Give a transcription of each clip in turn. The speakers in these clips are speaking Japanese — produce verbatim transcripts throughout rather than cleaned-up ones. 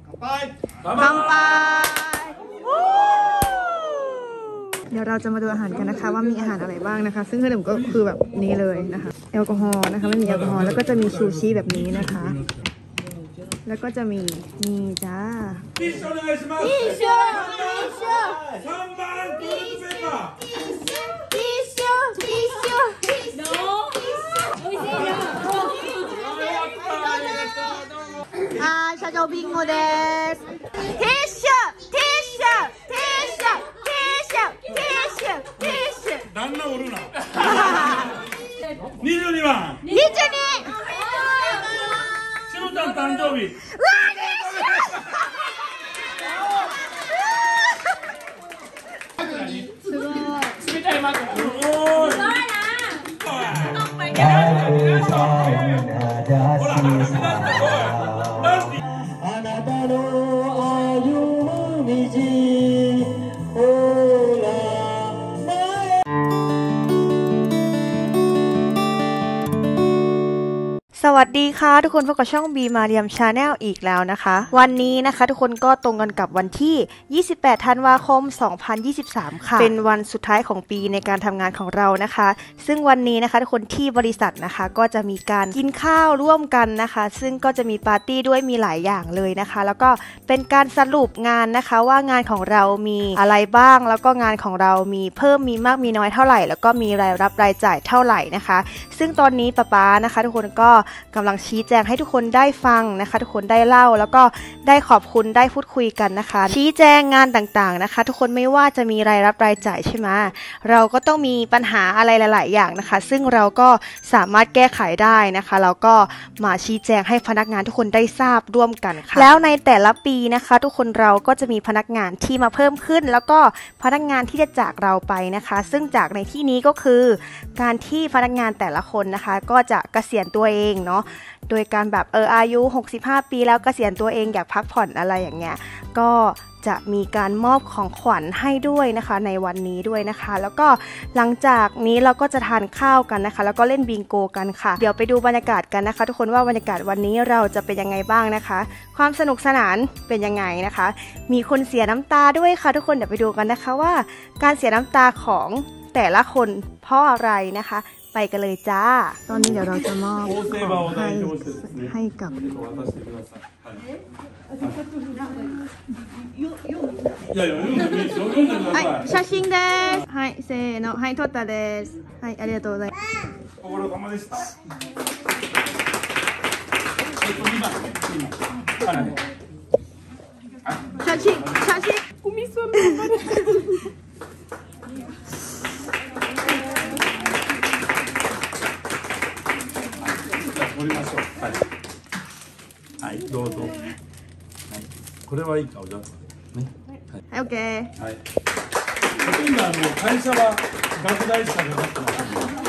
乾杯เดี๋ยวเราจะมาดูอาหารกันนะคะว่ามีอาหารอะไรบ้างนะคะซึ่งขนมก็คือแบบนี้เลยนะคะแอลกอฮอล์นะคะไม่มีแอลกอฮอล์แล้วก็จะมีชูชีแบบนี้นะคะแล้วก็จะมีนี่จ้าอ่า社長ビンゴですティッシュティッシュティッシュティッシュティッシュティッシュ旦那おるなにじゅうにばんにじゅうにしのちゃん誕生日うわすごい冷たいマットすごいすごいなあなたの歩む道ほらสวัสดีค่ะทุกคนพบกับช่องบีมาเรียมชาแนลอีกแล้วนะคะวันนี้นะคะทุกคนก็ตรงกันกับวันที่ยี่สิบแปดธันวาคมสองพันยี่สิบสามค่ะเป็นวันสุดท้ายของปีในการทำงานของเรานะคะซึ่งวันนี้นะคะทุกคนที่บริษัทนะคะก็จะมีการกินข้าวร่วมกันนะคะซึ่งก็จะมีปาร์ตี้ด้วยมีหลายอย่างเลยนะคะแล้วก็เป็นการสรุปงานนะคะว่างานของเรามีอะไรบ้างแล้วก็งานของเรามีเพิ่มมีมากมีน้อยเท่าไหร่แล้วก็มีรายรับรายจ่ายเท่าไหร่นะคะซึ่งตอนนี้ป๊าป๊านะคะทุกคนก็กำลังชี้แจงให้ทุกคนได้ฟังนะคะทุกคนได้เล่าแล้วก็ได้ขอบคุณได้พูดคุยกันนะคะชี้แจงงานต่างๆนะคะทุกคนไม่ว่าจะมีรายรับรายจ่ายใช่ไหมเราก็ต้องมีปัญหาอะไรหลายๆอย่างนะคะซึ่งเราก็สามารถแก้ไขได้นะคะแล้วก็มาชี้แจงให้พนักงานทุกคนได้ทราบร่วมกันค่ะแล้วในแต่ละปีนะคะทุกคนเราก็จะมีพนักงานที่มาเพิ่มขึ้นแล้วก็พนักงานที่จะจากเราไปนะคะซึ่งจากในที่นี้ก็คือการที่พนักงานแต่ละคนนะคะก็จะเกษียณตัวเองเนาะโดยการแบบเอออายุหกสิบห้าปีแล้วเกษียณตัวเองอยากพักผ่อนอะไรอย่างเงี้ยก็จะมีการมอบของขวัญให้ด้วยนะคะในวันนี้ด้วยนะคะแล้วก็หลังจากนี้เราก็จะทานข้าวกันนะคะแล้วก็เล่นบิงโกกันค่ะเดี๋ยวไปดูบรรยากาศกันนะคะทุกคนว่าบรรยากาศวันนี้เราจะเป็นยังไงบ้างนะคะความสนุกสนานเป็นยังไงนะคะมีคนเสียน้ำตาด้วยค่ะทุกคนเดี๋ยวไปดูกันนะคะว่าการเสียน้ำตาของแต่ละคนเพราะอะไรนะคะไปกันเลยจ้าตอนนี้เดี๋ยวเราจะมอบของให้ให้กับはい写真ですはいせーのはい撮ったですはいありがとうございますご苦労様でした写真写真おみその取りましょう。はい。はい、どうぞ。はい。これはいい顔だ。ね。はい。はい、オッケー。はい。ほとんどあの会社は学大社でなってます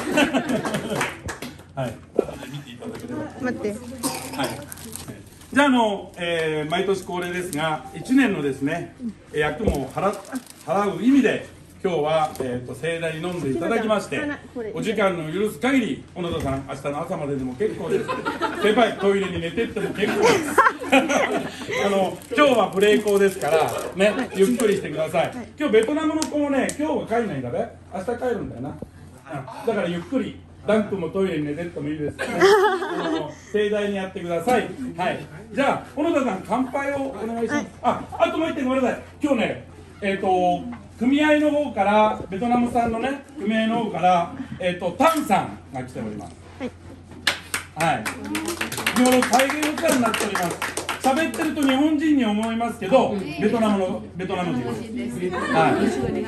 はい。見ていただければ。待って。はい。じゃああの、えー、毎年恒例ですが、いちねんのですね、役も払払う意味で。今日は、えー、と盛大に飲んでいただきましてお時間の許す限り小野田さん明日の朝まででも結構です先輩トイレに寝てっても結構ですあの今日はプレイ校ですからねゆっくりしてください今日ベトナムの子もね今日は帰んないんだね明日帰るんだよなだからゆっくりダンクもトイレに寝てってもいいですから、ね、あの盛大にやってくださいはいじゃあ小野田さん乾杯をお願いしますああともう一点ごめんなさい今日ねえっ、ー、と組合の方からベトナム産のね組合の方から、えー、とタンさんが来ておりますはい、はい、日本の大変お世話になっております喋ってると日本人に思いますけどベトナムのベトナム人です、はい、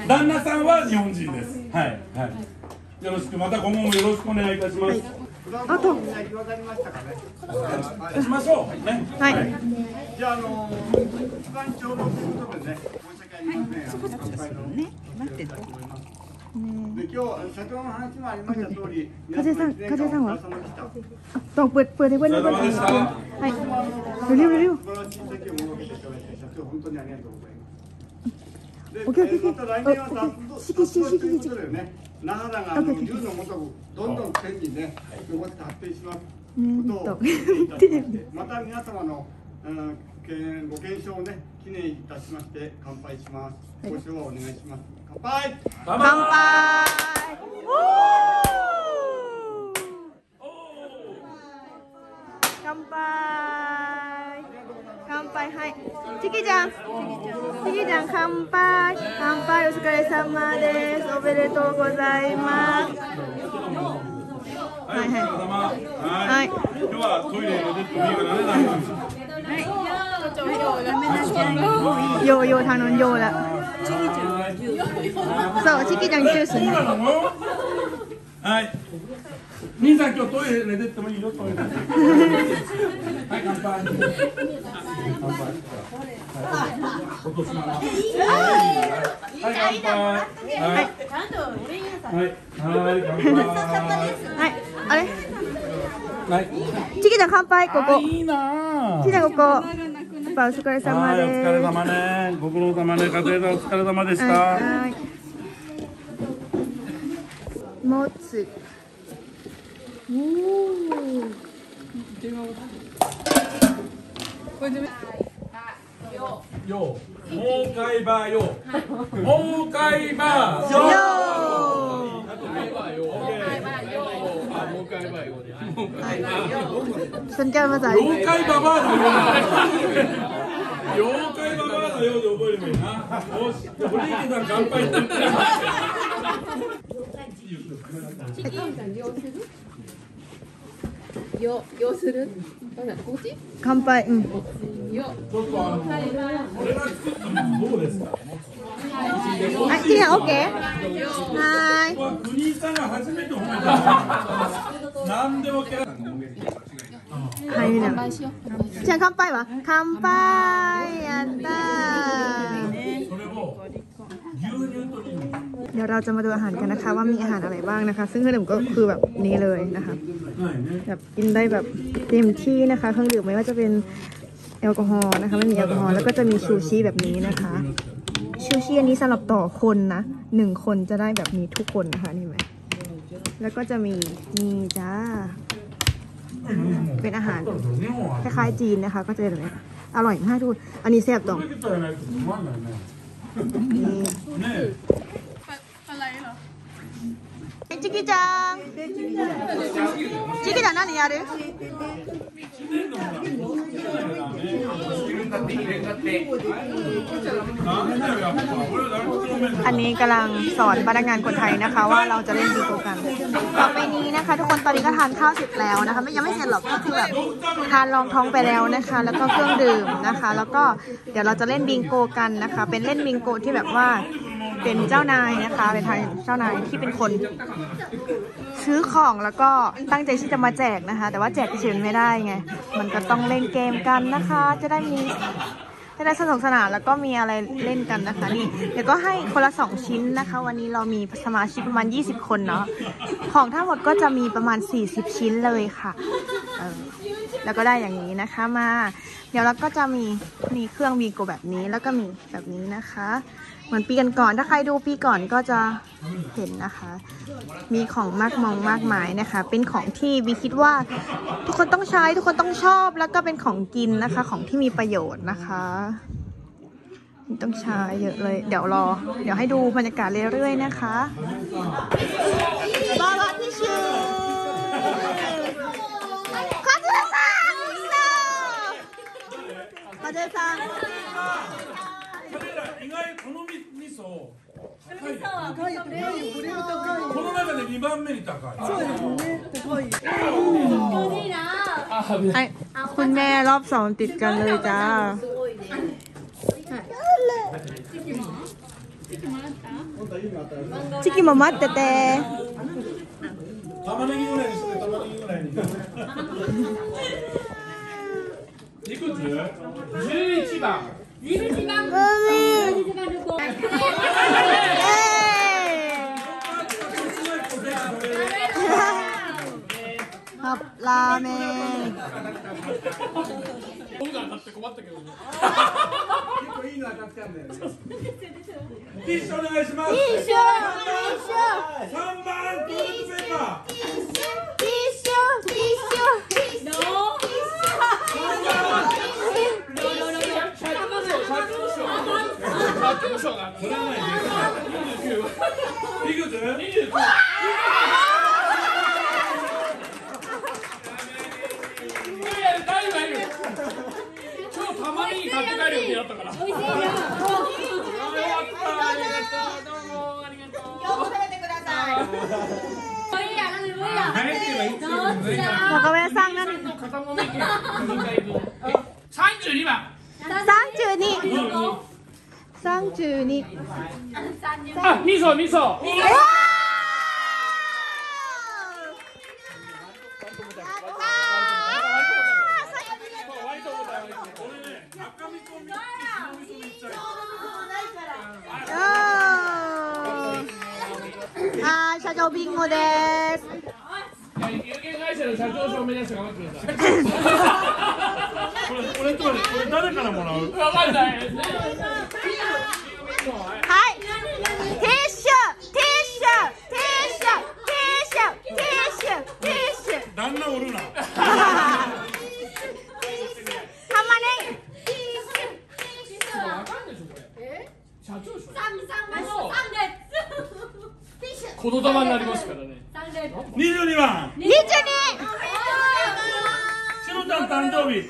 旦那さんは日本人ですはい、はい、よろしくまた今後もよろしくお願いいたします、はいあと、しましょうね。はい。じゃああの一番長老ということでね、申し訳ありません。そこそこですよね。待ってと。で今日社長の話もありました通り、風さん風さんは。ต้องเปิดเปิดให้เพื่อนเพื่อนはい。เร็วเร็ว素晴らしい席を設けていただいて社長本当にありがとうございます。オッケーオッケーオッケー。式式式式。那覇があの龍のごとくどんどん天にね、よこって発展しますことをまた皆様のご健勝をね記念いたしまして乾杯します。ご賞をお願いします。乾杯。 乾杯。乾杯。乾杯。はい。チキちゃん。チキちゃん乾杯。乾杯お疲れ様です。おめでとうございます。はいはい。はい。今日はトイレ入れてってもいいからね。โยโย่ทางนู้นโยแล้วそうチキちゃんジュースはい。兄さん今日トイレ出てもいいよトイレ。はい乾杯。乾杯。落とします。はい乾杯。はい。ちゃんと俺言うさ。はいはい乾杯。 はいあれ。 はい。 チキちゃん乾杯ここ。 いいな。 チキちゃんここ。お疲れ様です。 お疲れ様ね。ご苦労様ね。家庭でお疲れ様でした。はい。 もつ。おお。これで。 よ。もうかいばよ。もうかいば。 よ。สนใจภาษา妖怪ババアのよう妖怪ババアのようで覚えればいいな。よし、堀池さん乾杯って言ってる。 よ、よする。こっち？ 乾杯。うん。 ちょっとあの、俺が作ったのどうですか。 はい、チキちゃんオッケー。はーい。 国井さんが初めて褒めた。なんでもキャラ。 はい、みんな。じゃあ乾杯は乾杯やったー。 それを牛乳とリンゴ。 เดี๋ยวเราจะมาดูอาหารกันนะคะว่ามีอาหารอะไรบ้างนะคะซึ่งเครื่องดื่มก็คือแบบนี้เลยนะคะแบบกินได้แบบเต็มที่นะคะเครื่องดื่มไม่ว่าจะเป็นแอลกอฮอล์นะคะไม่มีแอลกอฮอล์แล้วก็จะมีชูชีแบบนี้นะคะชูชีอันนี้สำหรับต่อคนนะหนึ่งคนจะได้แบบนี้ทุกคนนะคะนี่ไหมแล้วก็จะมีนี่จ้าเป็นอาหารคล้ายๆจีนนะคะก็จะแบบนี้อร่อยมากทุกคนอันนี้แซ่บตรงนี่อะไรเหรอチキちゃんチキちゃん何やるอันนี้กำลังสอนพนักงานคนไทยนะคะว่าเราจะเล่นบิงโกกันต่อไปนี้นะคะทุกคนตอนนี้ก็ทานข้าวเสร็จแล้วนะคะไม่ยังไม่เสร็จหรอกก็คือแบบทานรองท้องไปแล้วนะคะแล้วก็เครื่องดื่มนะคะแล้วก็เดี๋ยวเราจะเล่นบิงโกกันนะคะเป็นเล่นบิงโกที่แบบว่าเป็นเจ้านายนะคะเป็นทางเจ้านายที่เป็นคนซื้อของแล้วก็ตั้งใจที่จะมาแจกนะคะแต่ว่าแจกเฉยๆไม่ได้ไงมันก็ต้องเล่นเกมกันนะคะจะได้มีจะได้สนุกสนานแล้วก็มีอะไรเล่นกันนะคะนี่เดี๋ยวก็ให้คนละสองชิ้นนะคะวันนี้เรามีสมาชิกประมาณยี่สิบคนเนาะของทั้งหมดก็จะมีประมาณสี่สิบชิ้นเลยค่ะเออแล้วก็ได้อย่างนี้นะคะมาเดี๋ยวเราก็จะมีมีเครื่องวีโกแบบนี้แล้วก็มีแบบนี้นะคะเหมือนปีกันก่อนถ้าใครดูปีก่อนก็จะเห็นนะคะมีของมากมองมากมายนะคะเป็นของที่วีคิดว่าทุกคนต้องใช้ทุกคนต้องชอบแล้วก็เป็นของกินนะคะของที่มีประโยชน์นะคะต้องใช้เยอะเลยเดี๋ยวรอเดี๋ยวให้ดูบรรยากาศเรื่อยๆนะคะบาบาทิชูคาเจซังคาเจซัง意外この味噌この中でにばんめに高い。そうですね。高い。 はい、คุณแม่รอบสองติดกันเลยจ้าチキも待ってて。 玉ねぎぐらいにして玉ねぎぐらいに。いくつ？十一番。十一番。 ครับราเมง一緒お願いします。 一緒三番トイレットペーパー。 一緒一緒一緒長賞が取らないで。にじゅうきゅう。いくつ？にじゅうきゅう。たまに買って帰る予定だったから。美味しいよ。よかった。ありがとう。どうもありがとう。今日も食べてください。 わかめ屋さんがね。 三十二番。 三十二。三十二。 あ、味噌味噌。 あー、社長ビンゴです。 有限会社の社長賞を目指して頑張ってください。これ、これ、これ誰からもらう？わかんない。はい。ティッシュ、ティッシュ、ティッシュ、ティッシュ、ティッシュ、ティッシュ。旦那おるな。この玉になりますからね。二十二番。 二十二。 しのちゃん誕生日。うわ、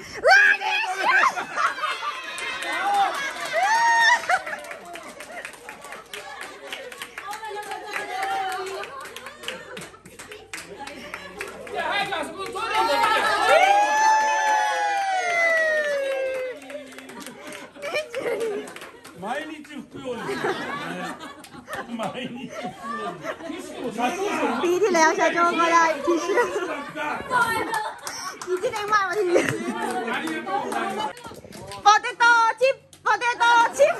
いや、早くあそこのトイレに行って。毎日拭くように。毎日。 ปีที่แล้ว社長からティッシュ一年前はティッシュポテトチップポテトチップ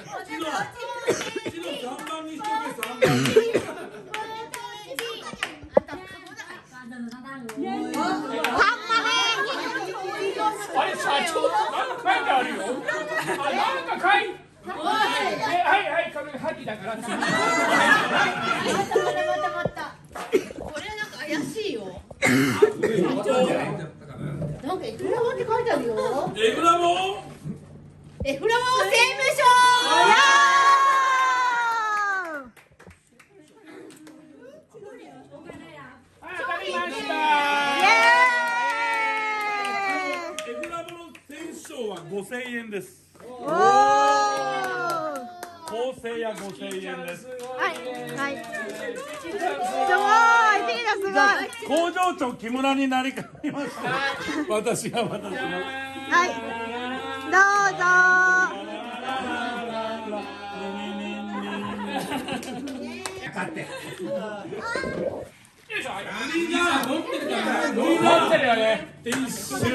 あれ社長なんか書いてあるよ。あ、なんか書いて。はいはい、これハギだから。これなんか怪しいよ。なんかエクラボって書いてあるよ。エクラボ？エクラボ税務署。当たりました。エクラボの選手賞は五千円です。構成や五千円です。 はいはい。すごい、ピーナすごい。 工場長木村になりかけました。私が渡します。はい。 どうぞ。 勝って。持ってるよね。ティッシュ。ティッシュ。ティッシュ。ティッシュ。ティッ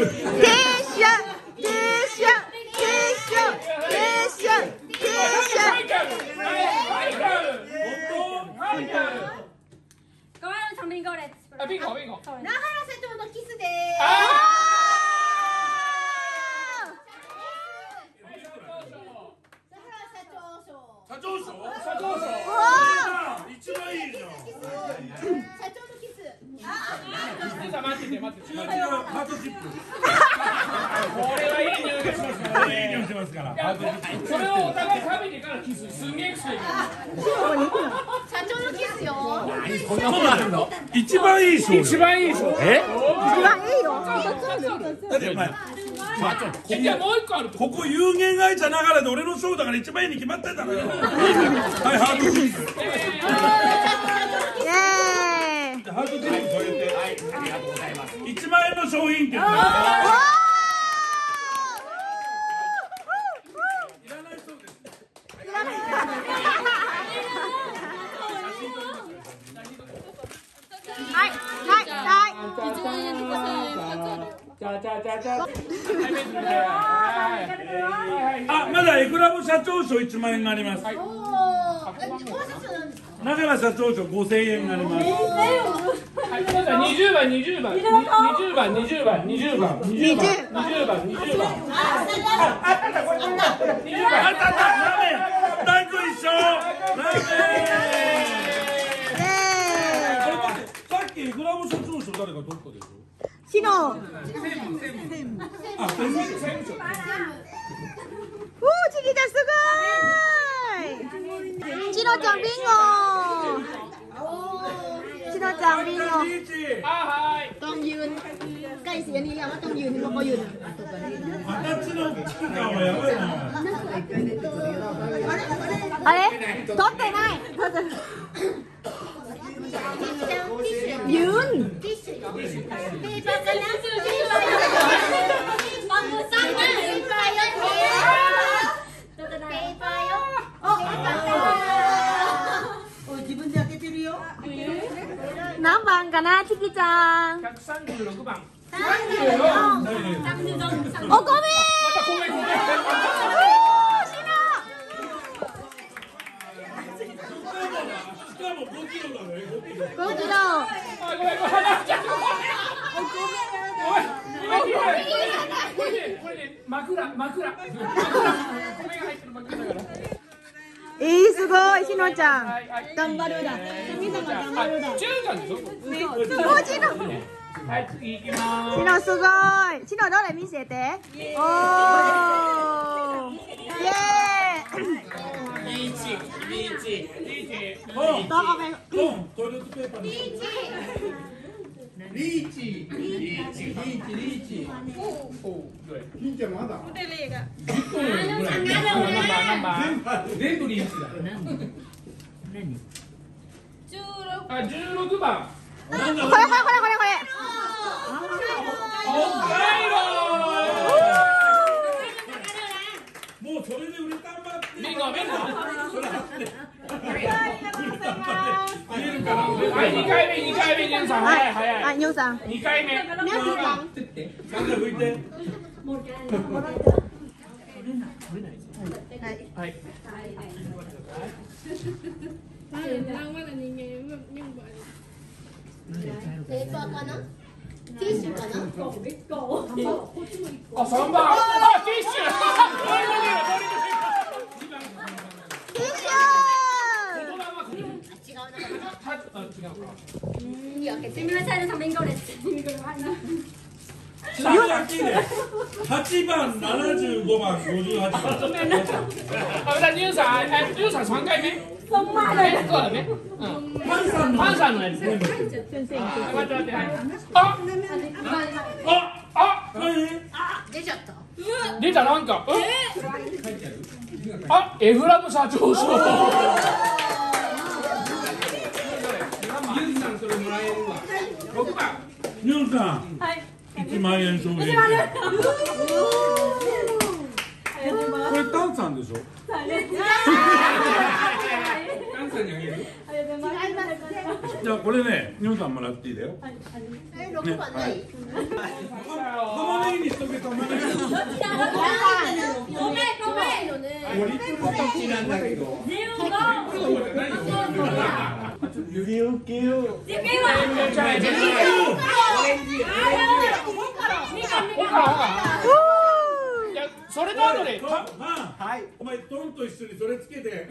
シュ。ビンゴです。あ、ビンゴ、ビンゴ。那原社長のキスです。社長賞。社長賞。一番いいじゃん。社長のキス。あ、待ってて、待ってて。ハートチップ。これはいい匂いがしますからね。いい匂いしますから。それをお互い食べてからキス。すんげえ臭い。社長のキスよ。こんなもんあるの？一番いい賞。一番いい賞。え？一番いいよ。だってお前。いやもう一個ある。ここ有限会社ながらで俺の賞だから一番いいに決まってんだろよ。はい、ハートチップ。イエーイ。ハートチップ添えて。はい、ありがとうございます。一万円の商品券。いらないそうです。いらない。はい、はい、はい。あ、まだエクラボ社長賞一万円があります。中原社長賞五千円があります。二十番、二十番、二十番、二十番、二十番、二十番、二十番、二十番。あったあった、これ。あったあった、ラーメン。ランク一緒。ラーメン。さっきエクラボ社長賞誰か取ったでしょ。 昨日。 あ、専務。 おお、チキタすごい。 ちゃんビンゴชิโนจังビンゴต้องยืนใกล้เสียนี้แล้วว่าต้องยืนที่เราก็ยืนあれ取ってないยืน何番かなチキちゃんひゃくさんじゅうろくばんお米ごキロえー、すごい、しのちゃん。頑張るだ。みんなが頑張るだ。 中間でしょ。 すごい、しの。 はい、次行きます。 しのすごい。しのどれ見せて。おー。イエーイ。 リーチ、リーチ、リーチ。 どこめ。 トイレットペーパー。リーチ。リーチ、リーチ、リーチ、リーチ。おお、どれ。 金ちゃんまだ。 十個ぐらい。ナンバー、ナンバー。全部リーチだ。何。あ、十六番。 これこれこれこれこれ。 北海道。もうそれで売れたんばって。ビンゴ、ビンゴ。それあって。はい、二回目、二回目、ニュンさん、早い、早い。 あ、ニュンさん。 二回目。ニュンさん。三回拭いて。はい。はい。 ペーパーかなティッシュかなあ、三番。あ、ティッシュ。 ティッシュ。 八番、七十五番、五十八番。あ、じゃ、ニューさん、ニューさん三回目。そうだね。パンさんの。パンさんのやつ。待って待って。あ。あ。あ。 出ちゃった出たなんか。あ、エフラム社長賞。ユンさんそれもらえるわ。六番。ユンさん。はい。一万円賞品。これタンさんでしょ。タンさんにあげる。じゃあこれね、ユンさんもらっていいだよ。 え、六番ない。 玉ねぎにしとけ玉ねぎ。 ごめんごめんよね。 こっちなんだけど。ゆきゆきゆ。それと後で、はい、お前トンと一緒にそれつけて。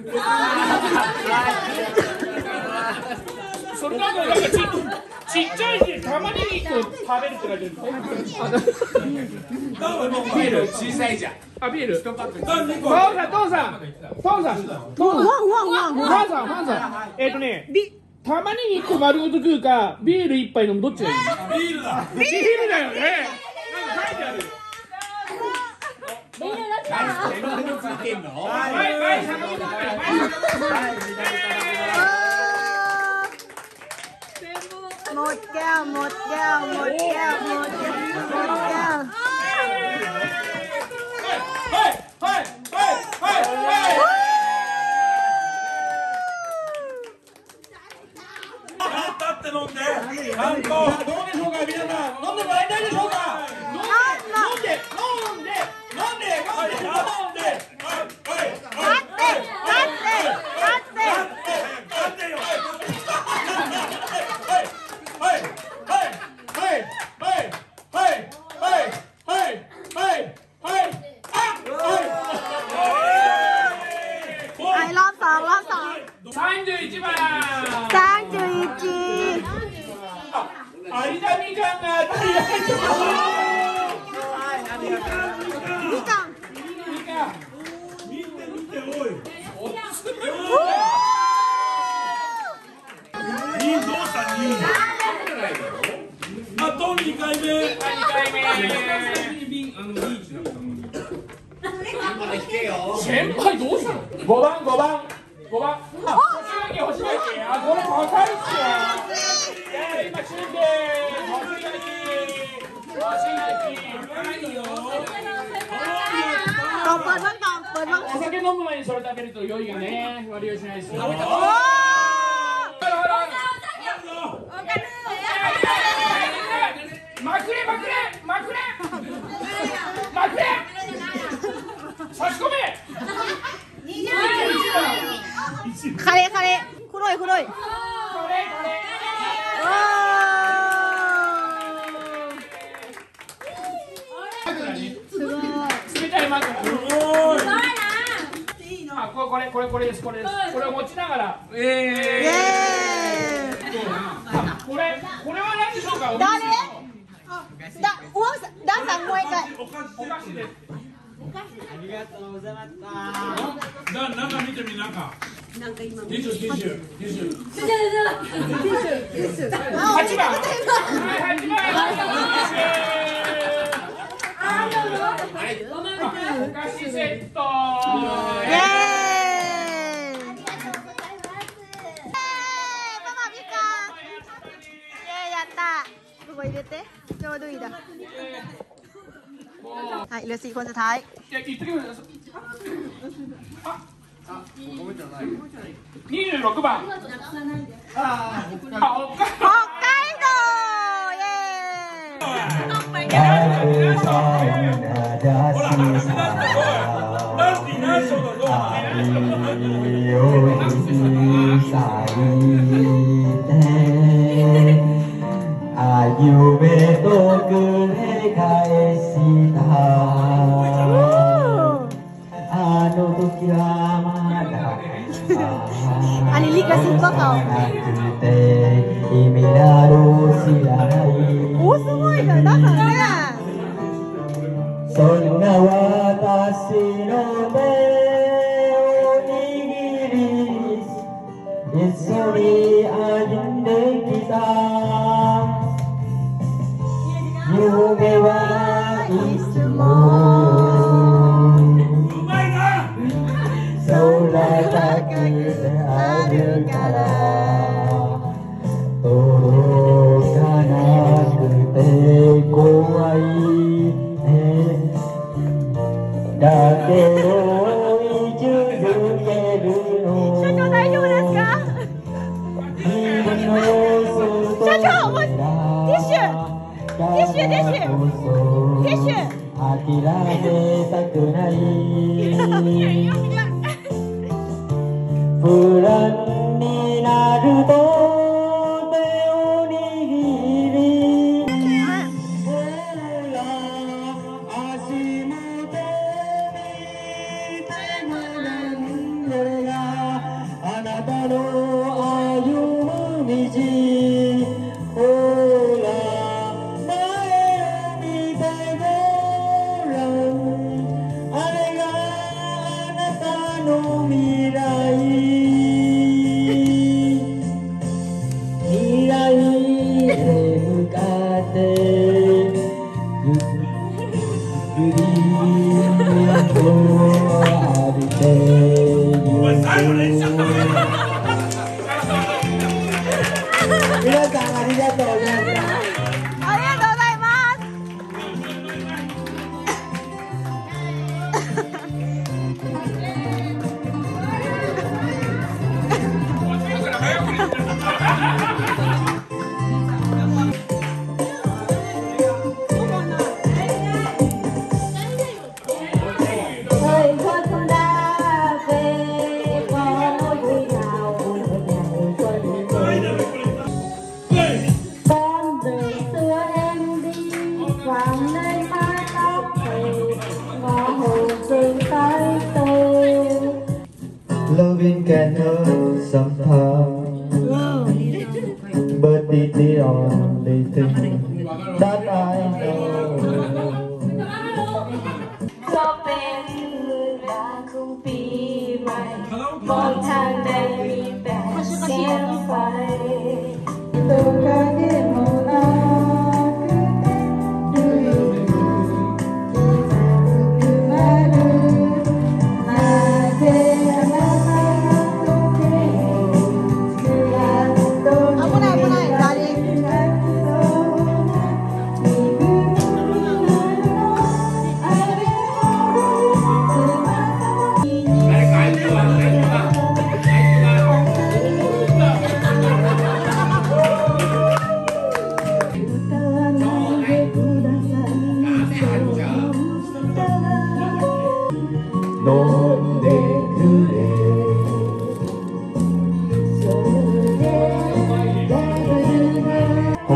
それと後でなんかちちっちゃいし玉ねぎと食べるって書いてる。ビール小さいじゃん。あ、ビール。父さん、父さん、父さん、父さん、父さん、父さん、えっとね、玉ねぎ一個丸ごと食うか、ビール一杯飲むどっちがいい？ビールだ。ビールだよね。なんか書いてある。ビールだった。はいはい、はい。 หมดแก้วหมดแก้วหมดแก้วหมดแก้วหมดแก้วはいはいはいはい立って飲んでちゃんとどうでしょうか皆さん飲んでもらいたいでしょうか飲んで飲んで飲んで飲んで飲んで飲んではいはい三十一番。 三十一。 あ、有田みかんが当たり前。 みかん。 みかん。見て見ておい。 あとにかいめ。 にかいめ。先輩どうしたの？五番五番五番。あ、星垣星垣。あ、これ高いっすよ。いや今中継星垣星垣。いいよ。 ต่อเปิดบ้างต่อเปิดบ้างお酒飲む前にそれ食べると酔いがね悪酔いしないですよ。まくれまくれまくれまくれ差し込めカレーカレー黒い黒い冷たい枕。あ、これこれこれですこれです。これを持ちながら。ええ。これこれは何でしょうか。 誰？だ、おわさ、だんさんもう一回。 お菓子です。 ありがとうございました。な、中見てみ中。なんか今。ティッシュティッシュティッシュ。ティッシュティッシュ。 八番。はい八番。お菓子セット。 イエーイ。ママみかん。イエーイやった。ここ入れて。ちょうどいいだ。はい、เหลือสี่คนสุดท้าย。 にじゅうろくばん。あ、北海道。イエーイ。 夢と繰り返したあの時はまだอันนี้ลิขสิทธิ์ก็เขา意味など知らないおすごいねだからねそんな私の手を握り一緒に歩んできた夢はいつも空だけであるから届かなくて怖いねだけど生き続けるの社長大丈夫ですか社長もうティッシュティッシュティッシュティッシュ諦めたくない不安になると手を握りほら足元見てごらんこれがあなたの歩む道ほら未来未来へ向かってゆっくりと歩いてゆく皆さんありがとうございました。 ありがとうございます。 Loving can hurt sometimes, but it's the only thing that I know. ก็เป็นเวลาของปีใหม่มองทางใดมีแต่แสงไฟตรง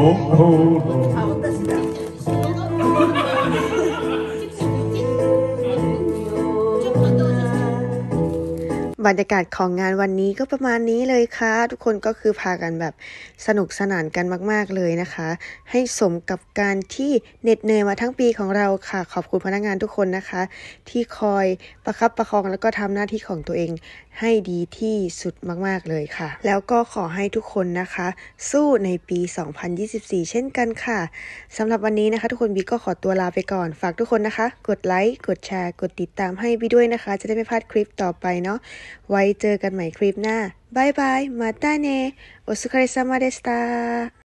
บรรยากาศของงานวันนี้ก็ประมาณนี้เลยค่ะทุกคนก็คือพากันแบบสนุกสนานกันมากๆเลยนะคะให้สมกับการที่เหน็ดเหนื่อยมาทั้งปีของเราค่ะขอบคุณพนักงานทุกคนนะคะที่คอยประคับประคองแล้วก็ทำหน้าที่ของตัวเองให้ดีที่สุดมากๆเลยค่ะแล้วก็ขอให้ทุกคนนะคะสู้ในปีสองพันยี่สิบสี่เช่นกันค่ะสำหรับวันนี้นะคะทุกคนบีก็ขอตัวลาไปก่อนฝากทุกคนนะคะกดไลค์กดแชร์กดติดตามให้บีด้วยนะคะจะได้ไม่พลาดคลิปต่อไปเนาะไว้เจอกันใหม่คลิปหน้าบายบายมาตาเนโอสุคาริซามาเดสตา